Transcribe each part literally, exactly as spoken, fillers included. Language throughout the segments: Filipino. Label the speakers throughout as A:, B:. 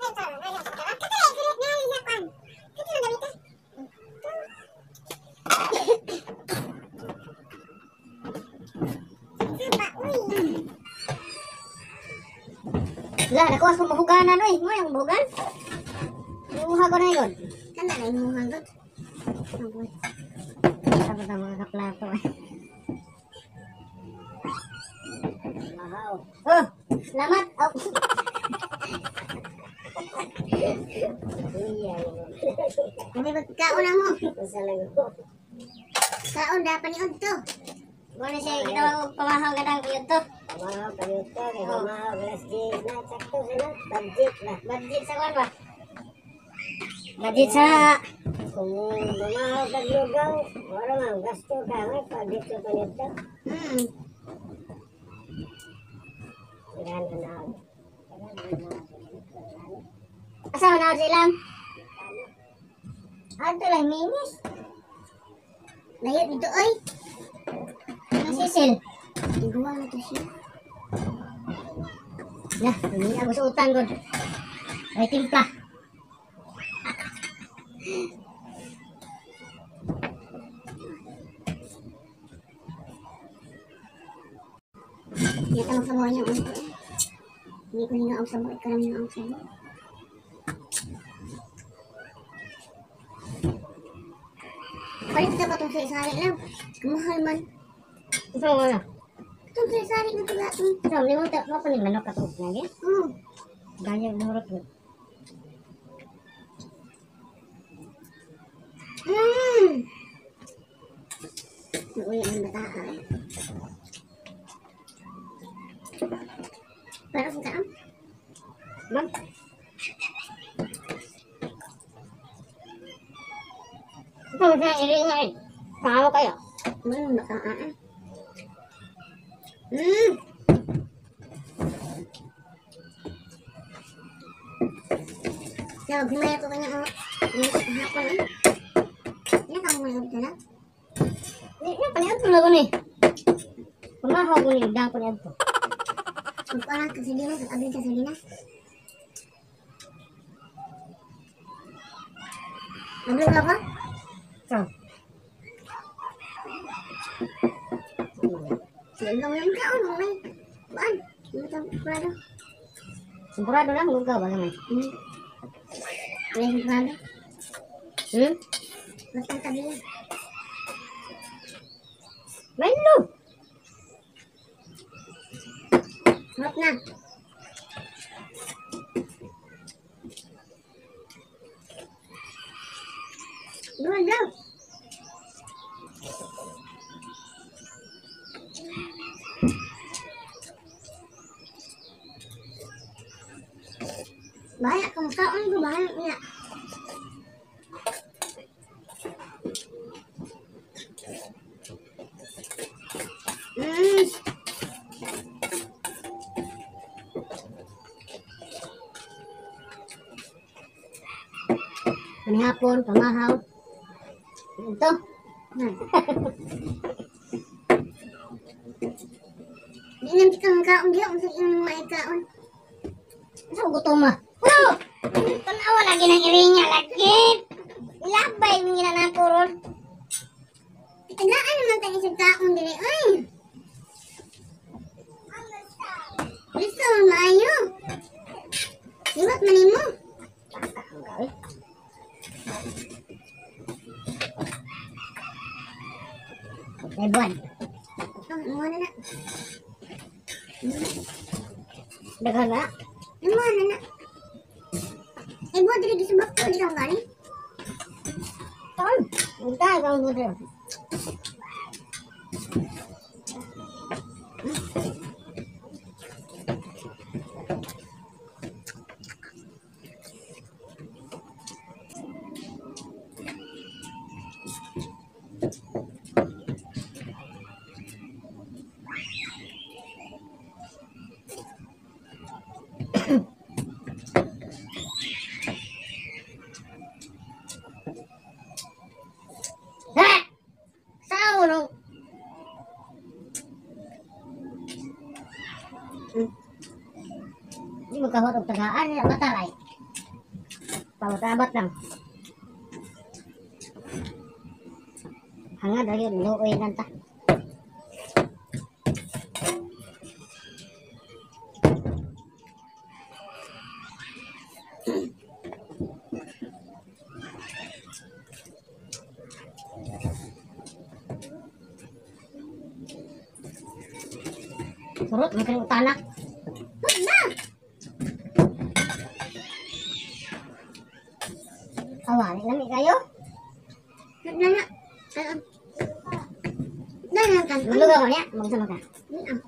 A: Lah, nakuha ko mahuganan oy. Mo yung mahugan? Imuha ko na yun.
B: Kana na imuha gud.
A: Tapos na mga kaplato eh. Wow. Oh, salamat. Oh.
B: Kami magkaon na mo.
A: Salamat.
B: Kaon dapat ni udto.
A: Muna siya ginawa pamahaw ka ng kuyod to.
C: Pamahaw kayot to, kaya pamahaw alas diyes na, sakto sila, budget na.
A: Budget sa kwan ba? Budget sa...
C: Kung pamahaw ka lugaw, wala nga, gasto ka nga, budget sa panito.
B: Hmm.
C: Ilan na na.
A: Asawa na silang? Ato lang minis.
B: Layot dito oy.
A: Sisil.
B: Iguwa na to siya.
A: Nah, ini aku seutang god. Ay timpla.
B: Ya tanong sa mga niya udto. Hindi ko hinaog sa mga ikaw lang hinaog sa iyo. Palit na ba itong sari-sari lang? Kamahal man.
A: Ito mo na.
B: Itong sari-sari na pala itong.
A: Ito, hindi mo ito. Apa ni manok katulog lagi?
B: Hmm.
A: Ganyan murot mo.
B: Hmm. Nauwi ang bata eh. Pero kung kaan?
A: Bang? Ito mo siya iringay. Sama kayo.
B: Hmm, baka aan. Hmm. So, gimaya ko kanya ang hapon eh. Ano ka mo mayroon ka na?
A: Ini ini paniad ko lang ni. Pamahaw ko ni dang paniad ko.
B: Magparang ka sa dinas at abin ka sa dinas. Nagluto ka?
A: So,
B: Silang lang ka, ano may? Baan? Ano ito? Prado?
A: sigurado lang lugaw ba naman?
B: Hmm. May prado?
A: Hmm?
B: Basta tabi yan.
A: Melo.
B: Harap na. Doon daw. Bahaya kung kaon ko, bahaya niya. Mm.
A: Panihapon, pamahaw. Ito.
B: Hmm. Di nanti kang kaon dia, unsa yung may kaon.
A: Asa gutom ah? Oh! Tanawa lagi ng irinya lagi. Ilabay mo nga na ko ron.
B: Tagaan naman tayo sa kaon dire, ay. Gusto mo maayo. Iwat manimo.
A: Ay buwan.
B: Oh, mo na na.
A: Daghan na.
B: Mo na na. Eh, buat dire sa bakto di kang galing.
A: Ton. Untay kang gusto. Ha! Sao no? Hmm. Di mo kahot og tagaan ya mataray.
C: Pautabat lang. Hangad lagi luoy nanta. Surut makin utana.
B: Huwag na!
C: Awali lami kayo.
B: Huwag na na. Ano? Dahil lang kan.
C: Maglugaw niya, magsama ka.
B: Hindi ah.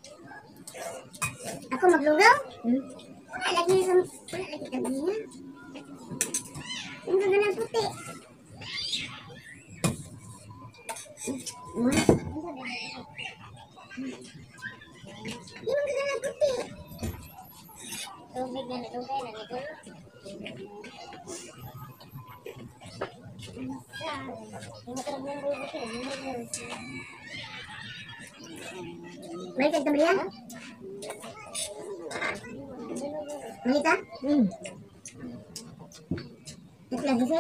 B: Ako maglugaw?
C: Hmm?
B: Wala lagi sa... Wala lagi tabi niya. Yung gaganang puti. Wala. Yung gaganang puti.
A: Tubig na natugay na nito.
B: Balik ka tabi yan? Malita?
C: Hmm.
B: Ito lagi sin?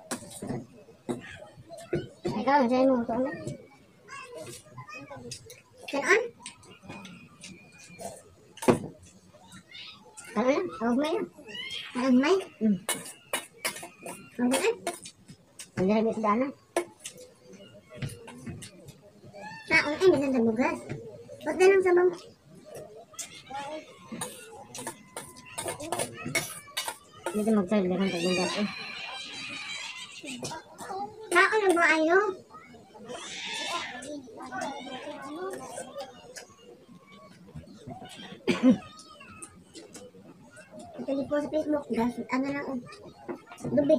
C: Ikaw, ang sa'yo mo. Ito na.
B: Kanon?
C: Ano yan? Awag mo yan.
B: Kanon may?
C: Hmm.
B: Mabukan?
C: Ang dami sa daanan.
B: Taon ay bisan sa bugas. Ba't na lang sa bang?
C: Dito mag-serve lang ang pagbugas eh.
B: Taon na ba ayo? Ito di po sa Facebook. Gas, ano lang oh. Dubig.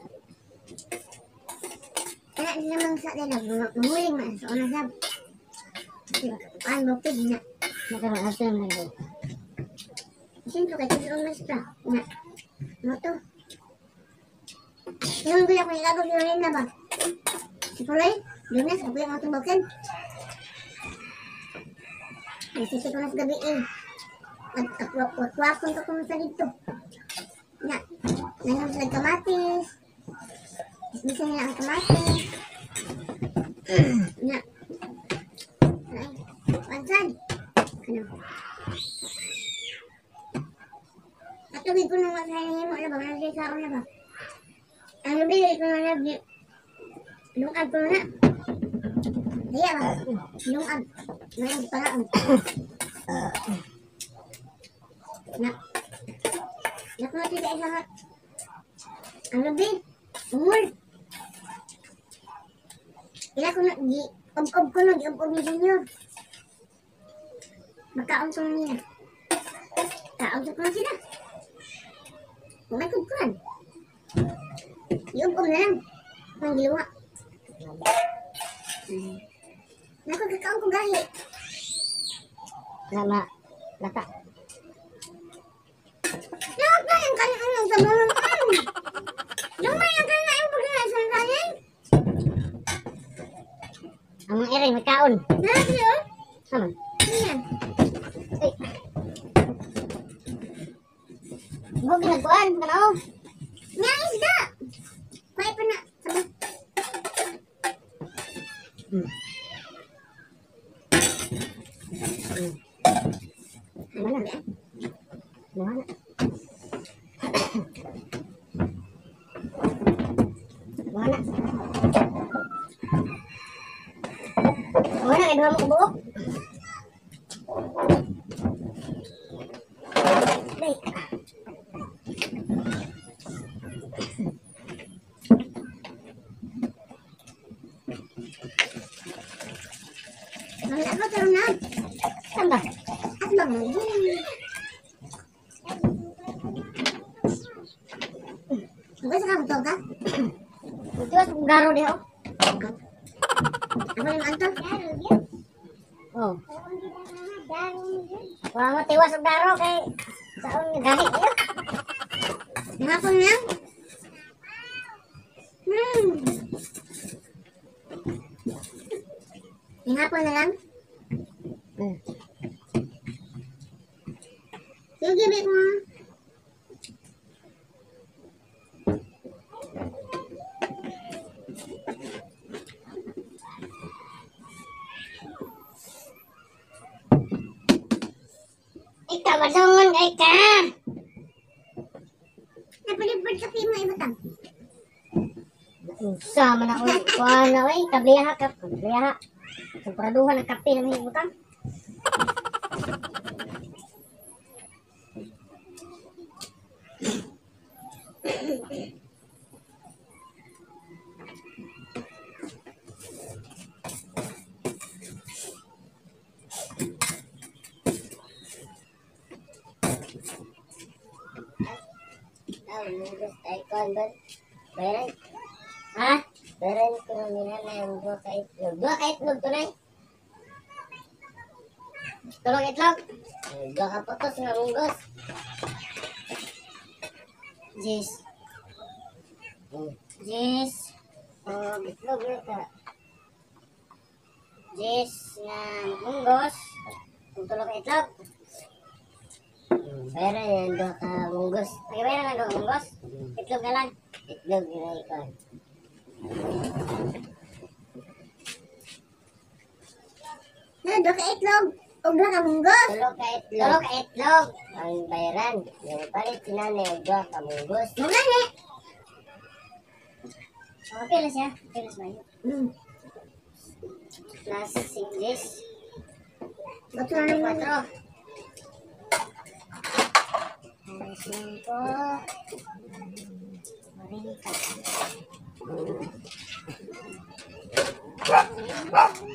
B: Kaya di naman sa nila. Mamuling man. So, ano sab? Ay, bukid na.
C: Nakaroon natin ang mga ito.
B: Siyempre, kaya ito ang mas pa. Na. Ano to? Yung gula ko yung gagawin yung rin na ba? Si Puloy, lunas, ako yung atong bukid. Ay, sisi ko na sa gabi eh. At akwakon ko kung sa dito. Na. Nanon sa kamatis. Bisa nila ang kamatis. Na. Ay, pansan. Ano? At tubig ko nung masahin mo, ano ba? Masahin sa ako na ba? Ang nabili ko na nabili. Lungag ko na. Kaya ba? Lungag. Lungag pala ang. Na. Naku na sila isa nga. Ang nabili. Umul. Ila ko na, di, ob-ob ko na, di-ob-ob ni Junior. Magkaonsong niya. Kaonsong ko na sila. Magkod ko lang. Di-ob-ob na lang. Ang giluwa. Naku, kakaon ko gahi.
C: Sama lata.
B: Lahat na yung kanang sa mga kan. Lumay ang kanang yung pagkakay sa kanin.
C: Ang mga ere, may kaon.
B: Lahat yun.
C: Sama.
B: Yan.
C: Ay. Huwag ginagkuhan. Ano?
B: Nga isda. Kaya pa na. Sabi.
C: Hmm. Hmm. Mana? Mana? Mana? Mana kedua mau buuk? Baik.
B: Wala ko tarong na.
C: Tambah.
B: At bang lagi. Huwag sa kang toga.
C: Itu aku garo deh.
B: Ako yung anto.
C: Oh. Wala mo tiwas ang garo kay saon gahi yun.
B: Nangapon na. Hmm. Nangapon na lang.
C: Hmm.
B: Sige, bit mo.
A: Bagay ka!
B: Napalipad sa kimo ibutang.
A: Sama na ko. Kuha na oy. Kabliyaha ka. Kabliyaha. Sumpraduhan ang kape na may butang.
C: Ah, munggus tayo ko andun. Bayaran.
A: Ha?
C: Bayaran ko na nila na yung dua ka itlog. Dua ka itlog tunay.
A: Tulog itlog.
C: Eh, Dua ka putos nga munggus.
A: Jis.
C: Hmm.
A: Jis.
C: Oh, itlog na ka.
A: Jis nga munggos. Kung tulog ka itlog.
C: Hmm, Bayaran yan dua ka munggus.
A: Nagbayaran na doon munggos. Itlog na lang.
C: Itlog na ikaw.
B: Na do ka itlog. Og duha ka munggos.
C: Tulog ka
A: Tulog
C: itlog.
A: ka itlog.
C: Ang bayaran. Yung palit sinanay yung dua ka munggus.
B: Mo gani.
A: Okay lang siya. Okay lang siya.
B: Hmm.
A: Plus English.
B: Bato na naman.
A: Cuatro. Cinco. Cuarenta.